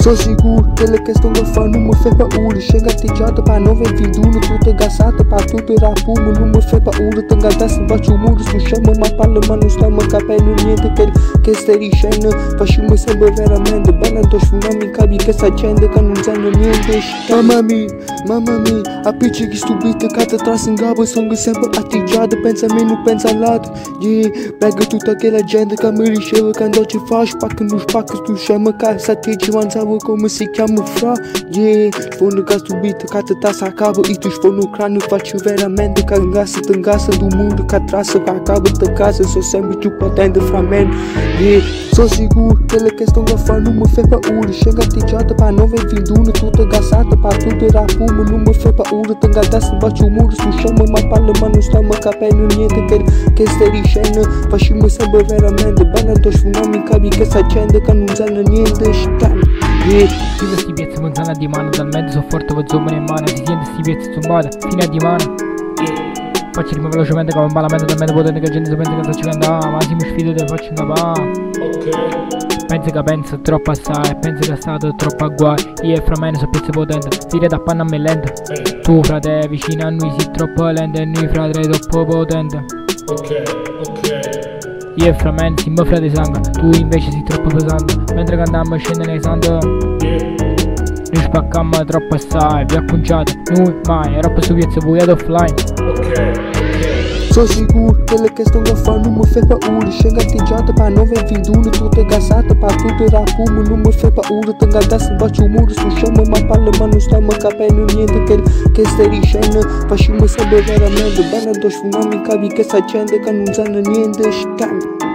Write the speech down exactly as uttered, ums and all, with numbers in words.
Sono sicuro che le che sto a fare non mi fa paura. Scendo atteggiato per nove e ventuno, tutto gassato per tutto il rapumo. Non mi fa paura, tengo a destra, faccio un muro su scemo. Ma parlo ma non stiamo capendo niente che, che stai dicendo. Facciamo sempre veramente bene, non sfumami capi che sta gente che non sanno niente. Mamma mia, mamma mia, a picci che stupito che ti trassi in gabbo. Sono sempre atteggiato, pensa a me, non pensa al lato. Yeah, bega tutta quella gente che mi riceve quando ci fa spacca, non spacca, tu scemo che sta te ci avanzavo come si chiama fra. Yeah, sfondo che stupito che ti trassi a cavo. E tu sfondo cranio faccio veramente che ingassa, ti ingassa do mundo che trassa a cavo te casa. Sono sempre più potente fra me. Yeah, sono sicuro che le che sto a fare non mi fa paura. Scendo atteggiato per nove e ventuno, tutto gassato per tutto il rapumo. Non mi fa paura, tengo a destra, faccio un muro su scemo. Ma parlo ma non stiamo capendo niente che, che stai dicendo. Facciamo sempre veramente bene, non sfumami capi che sta gente che non sanno niente. Scitano. Yeah. Fino a sti piezzi manzana di mano, dal mezzo so forte con zoom in mano. Si sente sti piezzi zumbata, fino a di mano. Yeah. Faccio rima velocemente come un ballamento del mezzo potente che gente si pensa che sto cercando. Ah, ma si mi sfido te faccio un papà. Ok. Penso che penso troppo assai, penso che è stato troppo a guai. Io e fra me ne so piezze potente, tira da panna a me lento. Hey. Tu frate vicino a noi sei troppo lento e noi frate troppo potente. Ok, ok. Io e fra me siamo frate sangue, tu invece sei troppo pesante. Mentre cantiamo scende nei santo. Yeah. Noi spaccammo troppo assai, vi acconciate, noi mai, troppo su piezze voi ad offline. Ok. Sono sicuro che le che sto a fare non mi fa paura. Scendo atteggiato per nove e ventuno, tutto gassato per tutto il rapumo. Non mi fa paura, tengo a destra, faccio un muro su scemo. Ma parlo ma non stiamo capendo niente che, che stai dicendo. Facciamo sempre veramente bene, non sfumami capi che sta gente che non sanno niente. Scambio.